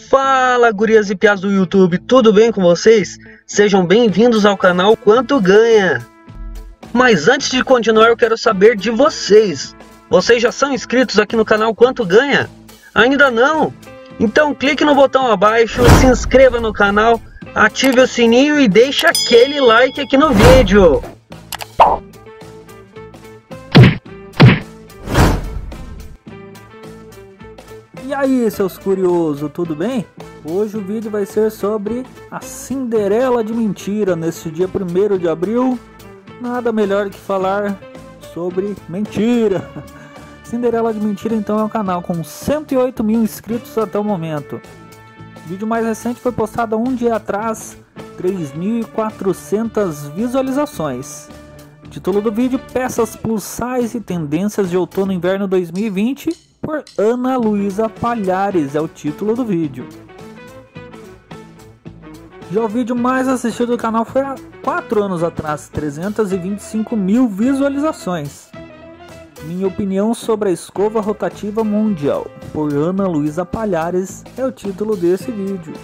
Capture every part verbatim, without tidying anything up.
Fala, gurias e piás do YouTube, tudo bem com vocês? Sejam bem-vindos ao canal Quanto Ganha. Mas antes de continuar, eu quero saber de vocês. Vocês já são inscritos aqui no canal Quanto Ganha? Ainda não? Então clique no botão abaixo, se inscreva no canal, ative o sininho e deixe aquele like aqui no vídeo. E aí, seus curiosos, tudo bem? Hoje o vídeo vai ser sobre a Cinderela de Mentira. Nesse dia primeiro de abril, nada melhor que falar sobre mentira. Cinderela de Mentira então é um canal com cento e oito mil inscritos até o momento. O vídeo mais recente foi postado há um dia atrás, três mil e quatrocentas visualizações. Título do vídeo: Peças plus size e tendências de outono e inverno dois mil e vinte, por Ana Luísa Palhares, é o título do vídeo. Já o vídeo mais assistido do canal foi há quatro anos atrás, trezentas e vinte e cinco mil visualizações. Minha opinião sobre a escova rotativa mundial, por Ana Luísa Palhares, é o título desse vídeo.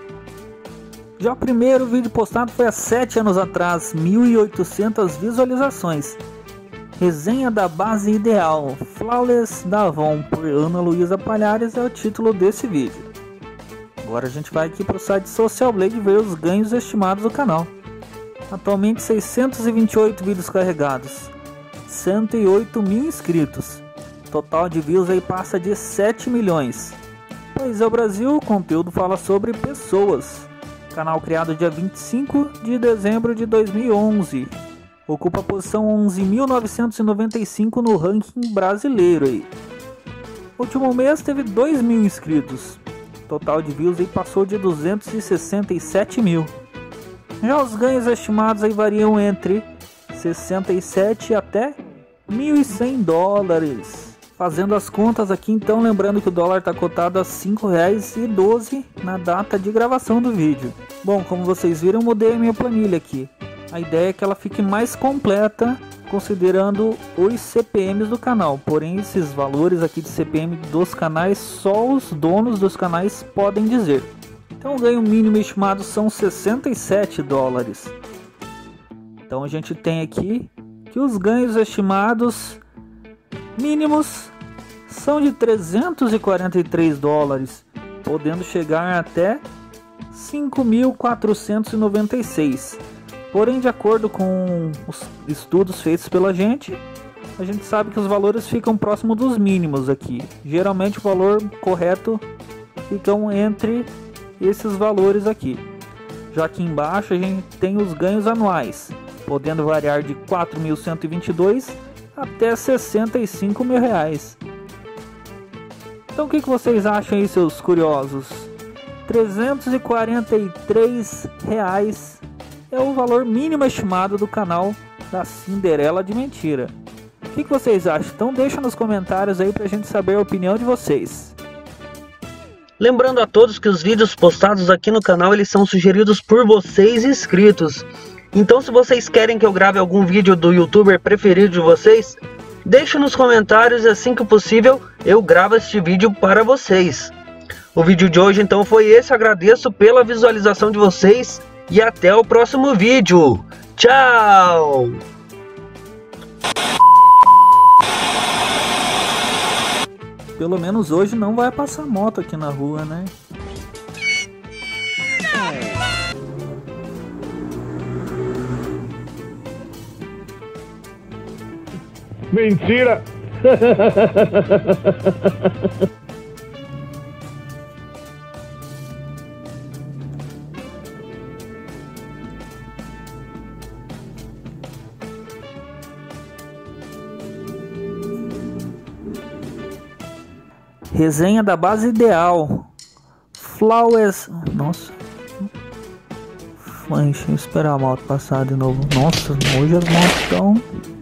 Já o primeiro vídeo postado foi há sete anos atrás, mil e oitocentas visualizações. Resenha da base ideal, Flawless da Avon, por Ana Luísa Palhares, é o título desse vídeo. Agora a gente vai aqui para o site Social Blade ver os ganhos estimados do canal. Atualmente seiscentos e vinte e oito vídeos carregados, cento e oito mil inscritos. Total de views aí passa de sete milhões. Pois é, o Brasil, o conteúdo fala sobre pessoas. Canal criado dia vinte e cinco de dezembro de dois mil e onze. Ocupa a posição onze mil novecentos e noventa e cinco no ranking brasileiro aí. Último mês teve dois mil inscritos. Total de views aí passou de duzentos e sessenta e sete mil. Já os ganhos estimados aí variam entre sessenta e sete até mil e cem dólares. Fazendo as contas aqui então, lembrando que o dólar está cotado a cinco reais e doze na data de gravação do vídeo. Bom, como vocês viram, eu mudei a minha planilha aqui. A ideia é que ela fique mais completa, considerando os C P Ms do canal. Porém, esses valores aqui de C P M dos canais, só os donos dos canais podem dizer. Então o ganho mínimo estimado são sessenta e sete dólares. Então a gente tem aqui que os ganhos estimados mínimos são de trezentos e quarenta e três dólares, podendo chegar até cinco mil quatrocentos e noventa e seis. Porém, de acordo com os estudos feitos pela gente, a gente sabe que os valores ficam próximo dos mínimos aqui. Geralmente o valor correto ficam entre esses valores aqui. Já aqui embaixo a gente tem os ganhos anuais, podendo variar de quatro mil cento e vinte e dois até sessenta e cinco mil reais. Então o que, que vocês acham aí, seus curiosos? trezentos e quarenta e três reais é o valor mínimo estimado do canal da Cinderela de Mentira. O que, que vocês acham? Então deixa nos comentários aí pra gente saber a opinião de vocês. Lembrando a todos que os vídeos postados aqui no canal, eles são sugeridos por vocês inscritos. Então se vocês querem que eu grave algum vídeo do youtuber preferido de vocês, deixe nos comentários e assim que possível eu gravo este vídeo para vocês. O vídeo de hoje então foi esse, agradeço pela visualização de vocês. E até o próximo vídeo. Tchau! Pelo menos hoje não vai passar moto aqui na rua, né? Mentira! Resenha da base ideal, Flawless. Nossa, deixa eu esperar a moto passar de novo. Nossa, hoje as motos estão